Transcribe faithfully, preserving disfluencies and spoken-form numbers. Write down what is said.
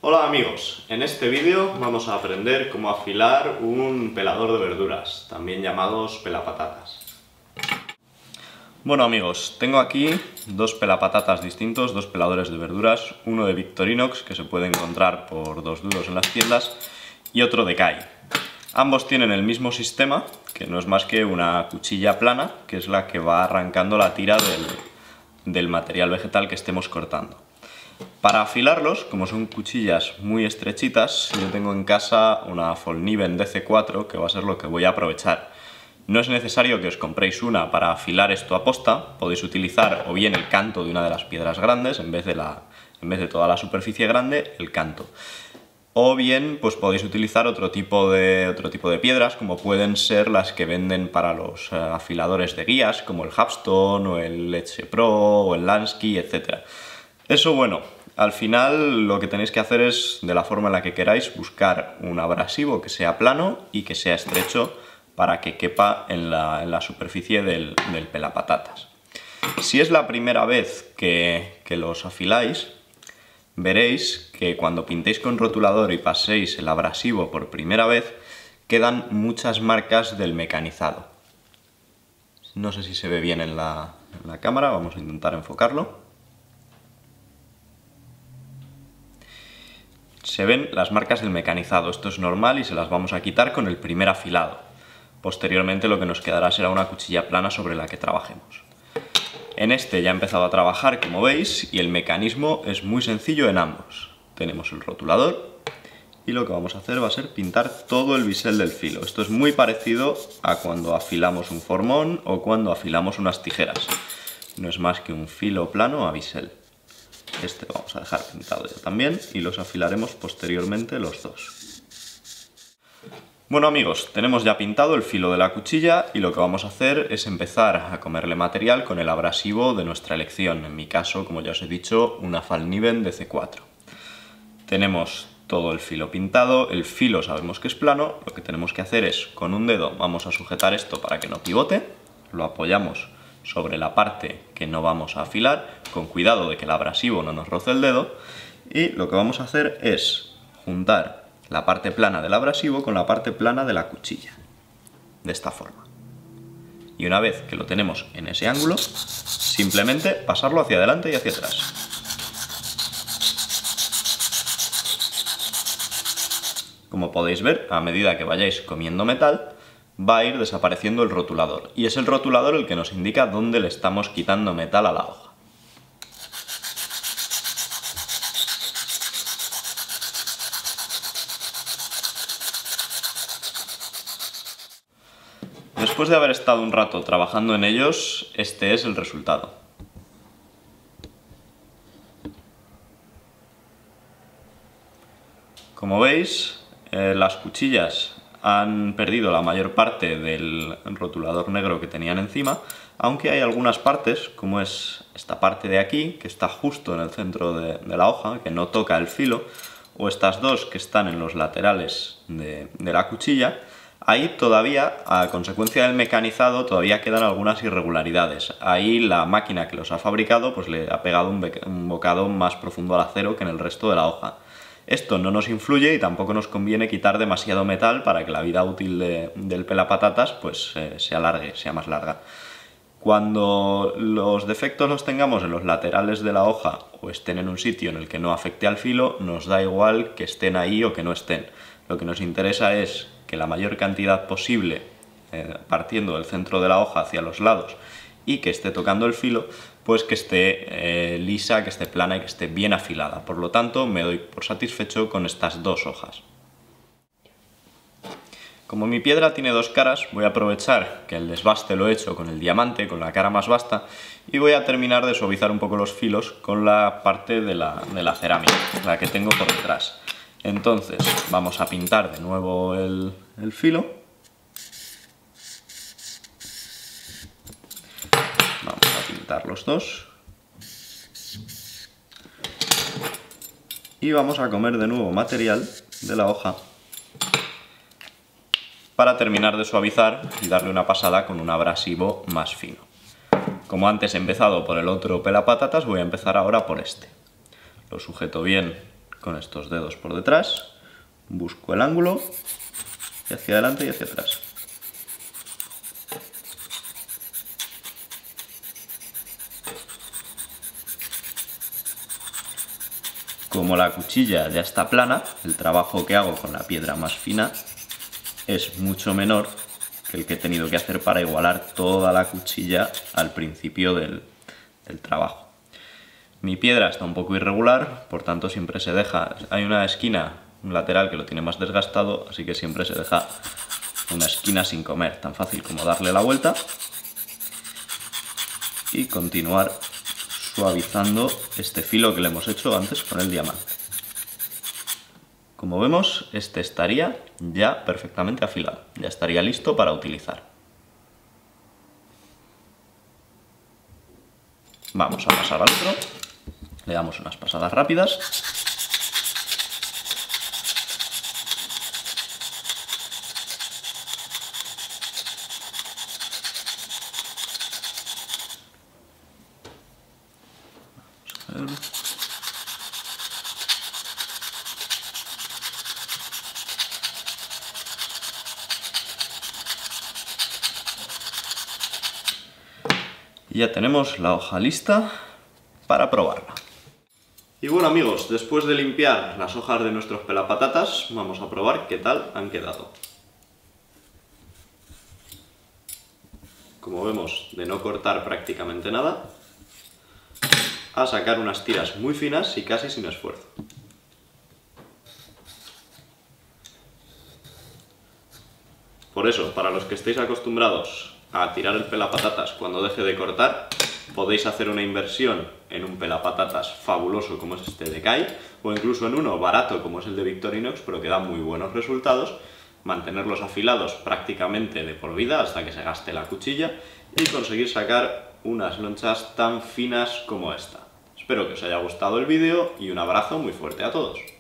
Hola amigos, en este vídeo vamos a aprender cómo afilar un pelador de verduras, también llamados pelapatatas. Bueno amigos, tengo aquí dos pelapatatas distintos, dos peladores de verduras, uno de Victorinox que se puede encontrar por dos duros en las tiendas y otro de Kai. Ambos tienen el mismo sistema, que no es más que una cuchilla plana, que es la que va arrancando la tira del, del material vegetal que estemos cortando. Para afilarlos, como son cuchillas muy estrechitas, yo tengo en casa una Follkniven D C cuatro, que va a ser lo que voy a aprovechar. No es necesario que os compréis una para afilar esto a posta, podéis utilizar o bien el canto de una de las piedras grandes, en vez de, la, en vez de toda la superficie grande, el canto. O bien pues podéis utilizar otro tipo de, otro tipo de piedras, como pueden ser las que venden para los uh, afiladores de guías, como el Hapstone, o el Leche Pro, o el Lansky, etcétera. Eso, bueno, al final lo que tenéis que hacer es, de la forma en la que queráis, buscar un abrasivo que sea plano y que sea estrecho para que quepa en la, en la superficie del, del pelapatatas. Si es la primera vez que, que los afiláis, veréis que cuando pintéis con rotulador y paséis el abrasivo por primera vez, quedan muchas marcas del mecanizado. No sé si se ve bien en la, en la cámara, vamos a intentar enfocarlo. Se ven las marcas del mecanizado, esto es normal y se las vamos a quitar con el primer afilado. Posteriormente lo que nos quedará será una cuchilla plana sobre la que trabajemos. En este ya he empezado a trabajar, como veis, y el mecanismo es muy sencillo en ambos. Tenemos el rotulador y lo que vamos a hacer va a ser pintar todo el bisel del filo. Esto es muy parecido a cuando afilamos un formón o cuando afilamos unas tijeras. No es más que un filo plano a bisel. Este lo vamos a dejar pintado ya también y los afilaremos posteriormente los dos. Bueno amigos, tenemos ya pintado el filo de la cuchilla y lo que vamos a hacer es empezar a comerle material con el abrasivo de nuestra elección. En mi caso, como ya os he dicho, una Follkniven D C cuatro. Tenemos todo el filo pintado, el filo sabemos que es plano, lo que tenemos que hacer es, con un dedo vamos a sujetar esto para que no pivote, lo apoyamos sobre la parte que no vamos a afilar, con cuidado de que el abrasivo no nos roce el dedo, y lo que vamos a hacer es juntar la parte plana del abrasivo con la parte plana de la cuchilla, de esta forma. Y una vez que lo tenemos en ese ángulo, simplemente pasarlo hacia adelante y hacia atrás. Como podéis ver, a medida que vayáis comiendo metal, va a ir desapareciendo el rotulador, y es el rotulador el que nos indica dónde le estamos quitando metal a la hoja. Después de haber estado un rato trabajando en ellos, este es el resultado. Como veis, eh, las cuchillas han perdido la mayor parte del rotulador negro que tenían encima, aunque hay algunas partes, como es esta parte de aquí, que está justo en el centro de, de la hoja, que no toca el filo, o estas dos que están en los laterales de, de la cuchilla. Ahí todavía, a consecuencia del mecanizado, todavía quedan algunas irregularidades. Ahí la máquina que los ha fabricado pues le ha pegado un, un bocado más profundo al acero que en el resto de la hoja. Esto no nos influye y tampoco nos conviene quitar demasiado metal para que la vida útil de, del pelapatatas pues, eh, se alargue, sea más larga. Cuando los defectos los tengamos en los laterales de la hoja o estén en un sitio en el que no afecte al filo, nos da igual que estén ahí o que no estén. Lo que nos interesa es que la mayor cantidad posible, eh, partiendo del centro de la hoja hacia los lados, y que esté tocando el filo, pues que esté eh, lisa, que esté plana y que esté bien afilada. Por lo tanto, me doy por satisfecho con estas dos hojas. Como mi piedra tiene dos caras, voy a aprovechar que el desbaste lo he hecho con el diamante, con la cara más vasta, y voy a terminar de suavizar un poco los filos con la parte de la, de la cerámica, la que tengo por detrás. Entonces, vamos a pintar de nuevo el, el filo. Pintar los dos y vamos a comer de nuevo material de la hoja para terminar de suavizar y darle una pasada con un abrasivo más fino. Como antes he empezado por el otro pelapatatas, voy a empezar ahora por este. Lo sujeto bien con estos dedos por detrás, busco el ángulo y hacia adelante y hacia atrás. Como la cuchilla ya está plana, el trabajo que hago con la piedra más fina es mucho menor que el que he tenido que hacer para igualar toda la cuchilla al principio del, del trabajo. Mi piedra está un poco irregular, por tanto siempre se deja, hay una esquina, un lateral que lo tiene más desgastado, así que siempre se deja una esquina sin comer, tan fácil como darle la vuelta y continuar suavizando este filo que le hemos hecho antes con el diamante. Como vemos, este estaría ya perfectamente afilado, ya estaría listo para utilizar. Vamos a pasar al otro, le damos unas pasadas rápidas. Vamos a ver. Y ya tenemos la hoja lista para probarla. Y bueno amigos, después de limpiar las hojas de nuestros pelapatatas, vamos a probar qué tal han quedado. Como vemos, de no cortar prácticamente nada, a sacar unas tiras muy finas y casi sin esfuerzo. Por eso, para los que estéis acostumbrados a tirar el pelapatatas cuando deje de cortar, podéis hacer una inversión en un pelapatatas fabuloso como es este de Kai, o incluso en uno barato como es el de Victorinox, pero que da muy buenos resultados, mantenerlos afilados prácticamente de por vida hasta que se gaste la cuchilla y conseguir sacar unas lonchas tan finas como esta. Espero que os haya gustado el vídeo y un abrazo muy fuerte a todos.